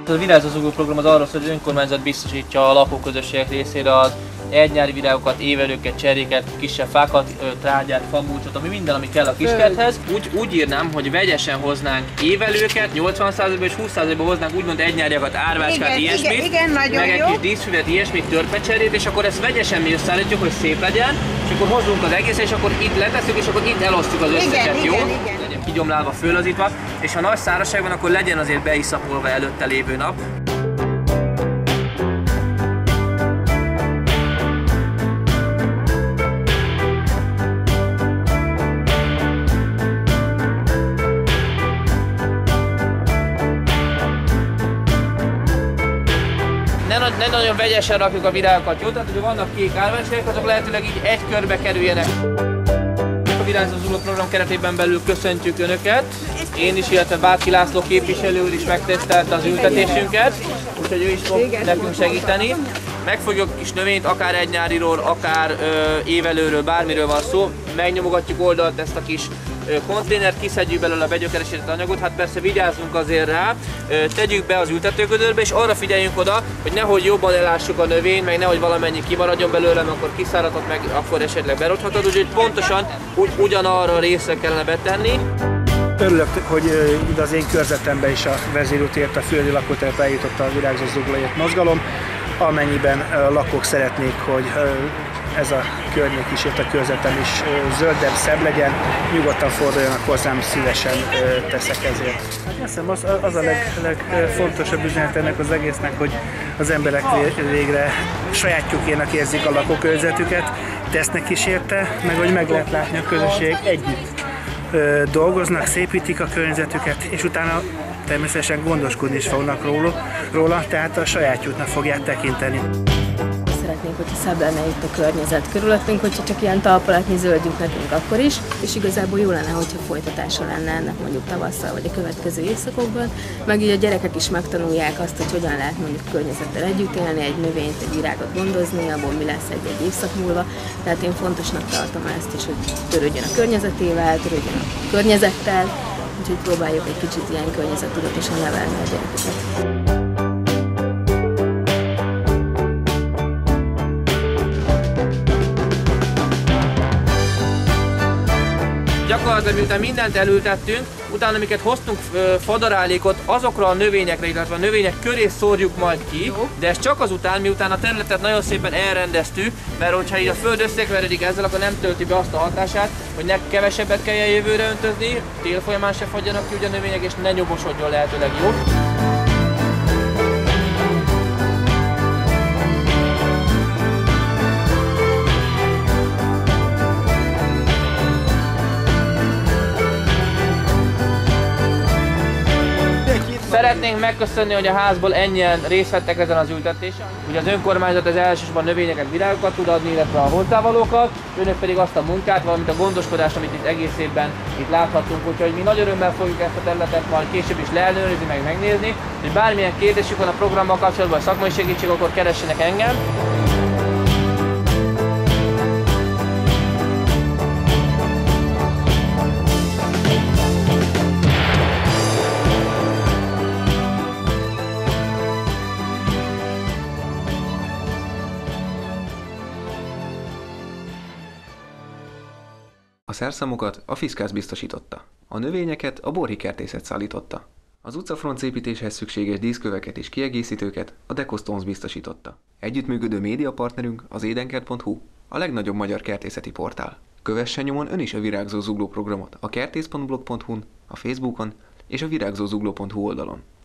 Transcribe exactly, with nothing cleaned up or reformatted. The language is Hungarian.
A Virágzó Zugló program az arról szól, hogy az önkormányzat biztosítja a lakóközösségek részére az egynyári virágokat, évelőket, cseréket, kisebb fákat, trágyát, famulcsot, ami minden, ami kell a kiskerthez. Úgy, úgy írnám, hogy vegyesen hoznánk évelőket, nyolcvan százalékban és húsz százalékban hoznánk úgymond egynyáriakat, árvácskát, igen, ilyesmit, igen, igen, nagyon meg egy jó kis díszfüvet, ilyesmit, törpecserét, és akkor ezt vegyesen mi összeállítjuk, hogy szép legyen, és akkor hozzunk az egész, és akkor itt letesszük, és akkor itt elosztjuk az összeset, igen, jó? Igen, igen. Legyen kigyomlálva, fölazítva, és ha nagy szárazság van, akkor legyen azért beiszapolva előtte lévő nap. Ne nagyon vegyesen rakjuk a virágokat, jó? Tehát, hogy vannak kék árvácskák, azok lehetőleg így egy körbe kerüljenek. A Virágzó Zugló program keretében belül köszöntjük Önöket. Én is, illetve Bátki László képviselő úr is megtesztelte az ültetésünket, úgyhogy ő is fog nekünk segíteni. Megfogjuk kis növényt, akár egynyáriról, akár ö, évelőről, bármiről van szó. Megnyomogatjuk oldalt ezt a kis konténert, kiszedjük belőle a begyökeresített anyagot, hát persze vigyázzunk azért rá, tegyük be az ültetőgödörbe, és arra figyeljünk oda, hogy nehogy jobban elássuk a növényt, meg nehogy valamennyi kimaradjon belőle, akkor kiszáradhat, meg akkor esetleg berogyhatod, úgyhogy pontosan ugy, ugyanarra a részre kellene betenni. Örülök, hogy ide az én körzetemben is a vezérútért, a földi lakótelepre eljutott a Virágzó Zuglóért mozgalom, amennyiben a lakók szeretnék, hogy ez a környék is, itt a körzetem is zöldebb, szebb legyen, nyugodtan forduljanak hozzám, szívesen teszek ezért. Hát azt hiszem, az, az a leg, legfontosabb üzenet ennek az egésznek, hogy az emberek végre sajátjukének érzik a lakókörzetüket, tesznek is érte, meg hogy meg lehet látni a közösségek együtt dolgoznak, szépítik a környezetüket, és utána természetesen gondoskodni is fognak róla, róla tehát a sajátjuknak fogják tekinteni. Szeretnénk, hogyha szebb lenne itt a környezet körülöttünk, hogyha csak ilyen talpalatnyi zöldjük nekünk akkor is, és igazából jó lenne, hogyha folytatása lenne ennek mondjuk tavasszal vagy a következő évszakokban, meg így a gyerekek is megtanulják azt, hogy hogyan lehet mondjuk a környezettel együtt élni, egy növényt, egy virágot gondozni, abból mi lesz egy-egy évszak múlva. Tehát én fontosnak tartom ezt is, hogy törődjön a környezetével, törődjön a környezettel, úgyhogy próbáljuk egy kicsit ilyen környezettudatosan nevelni a gyerekeket. Gyakorlatilag miután mindent elültettünk, utána amiket hoztunk fadarálékot, azokra a növényekre, illetve a növények köré szórjuk majd ki, de ez csak azután, miután a területet nagyon szépen elrendeztük, mert hogyha így a föld összekeveredik ezzel, akkor nem tölti be azt a hatását, hogy ne kevesebbet kelljen jövőre öntözni, tél folyamán se fagyjanak ki ugye a növények, és ne nyomosodjon lehetőleg jó. Szeretnénk megköszönni, hogy a házból ennyien részt vettek ezen az ültetésen. Ugye az önkormányzat az elsősorban növényeket, virágokat tud adni, illetve a hozzávalókat, önök pedig azt a munkát, valamint a gondoskodást, amit itt egész évben itt láthatunk. Úgyhogy mi nagy örömmel fogjuk ezt a területet majd később is leellenőrizni, meg megnézni. És bármilyen kérdésük van a programmal kapcsolatban, vagy szakmai segítség, akkor keressenek engem. A szerszámokat a Fiszkász biztosította. A növényeket a Borhi Kertészet szállította. Az utcafrontépítéshez szükséges díszköveket és kiegészítőket a Decostones biztosította. Együttműködő médiapartnerünk az édenkert pont hu, a legnagyobb magyar kertészeti portál. Kövessen nyomon ön is a Virágzó Zugló programot a kertész pont blog pont hu-n, a Facebookon és a virágzózugló pont hu oldalon.